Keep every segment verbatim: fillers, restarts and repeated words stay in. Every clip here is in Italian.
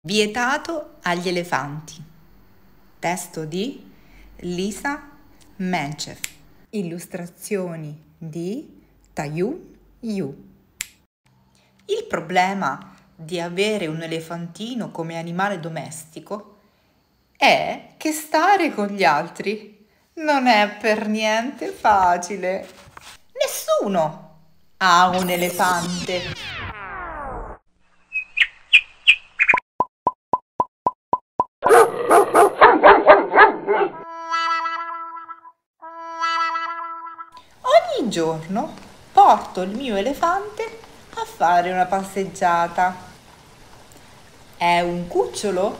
Vietato agli elefanti. Testo di Lisa Menchev. Illustrazioni di Taeyoon Yu. Il problema di avere un elefantino come animale domestico è che stare con gli altri non è per niente facile. Nessuno ha un elefante. Ogni giorno porto il mio elefante a fare una passeggiata. È un cucciolo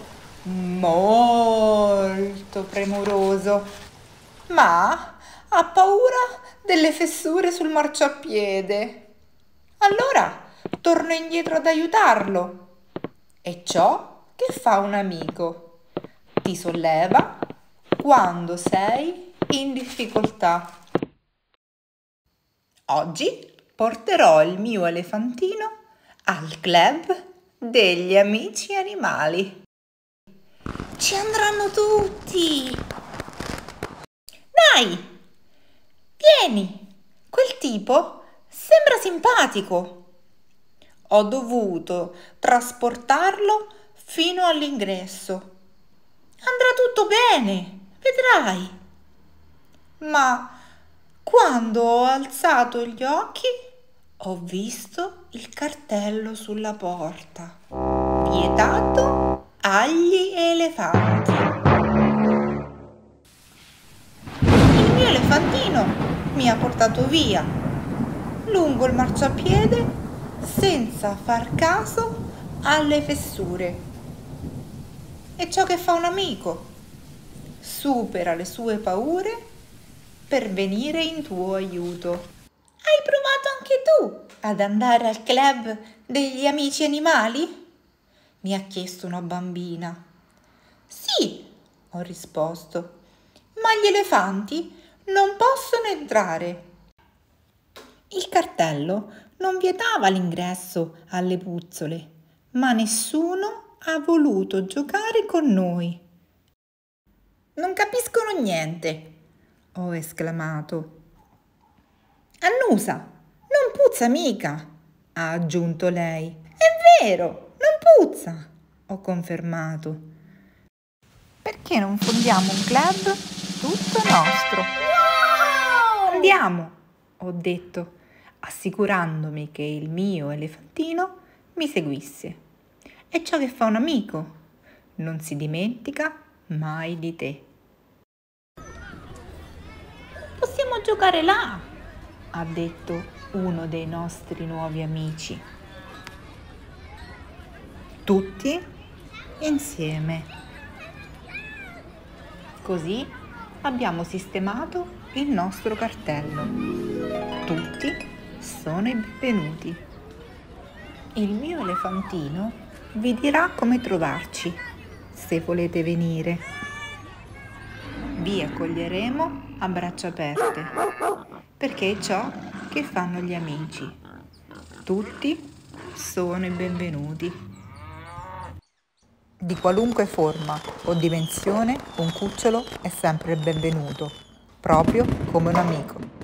molto premuroso, ma ha paura delle fessure sul marciapiede. Allora torno indietro ad aiutarlo. È ciò che fa un amico. Ti solleva quando sei in difficoltà. Oggi porterò il mio elefantino al club degli amici animali. Ci andranno tutti! Dai, vieni! Quel tipo sembra simpatico. Ho dovuto trasportarlo fino all'ingresso. Andrà tutto bene, vedrai. Ma quando ho alzato gli occhi, ho visto il cartello sulla porta. Vietato agli elefanti. Il mio elefantino mi ha portato via, lungo il marciapiede, senza far caso alle fessure. È ciò che fa un amico. Supera le sue paure per venire in tuo aiuto. Hai provato anche tu ad andare al club degli amici animali? Mi ha chiesto una bambina. Sì, ho risposto, ma gli elefanti non possono entrare. Il cartello non vietava l'ingresso alle puzzole, ma nessuno ha voluto giocare con noi. Non capiscono niente, ho esclamato. Annusa, non puzza mica, ha aggiunto lei. È vero, non puzza, ho confermato. Perché non fondiamo un club tutto nostro? Wow! Andiamo, ho detto, assicurandomi che il mio elefantino mi seguisse. È ciò che fa un amico, non si dimentica mai di te. Possiamo giocare là, ha detto uno dei nostri nuovi amici. Tutti insieme. Così abbiamo sistemato il nostro cartello. Tutti sono i benvenuti. Il mio elefantino vi dirà come trovarci, se volete venire. Vi accoglieremo a braccia aperte, perché è ciò che fanno gli amici. Tutti sono i benvenuti. Di qualunque forma o dimensione, un cucciolo è sempre il benvenuto, proprio come un amico.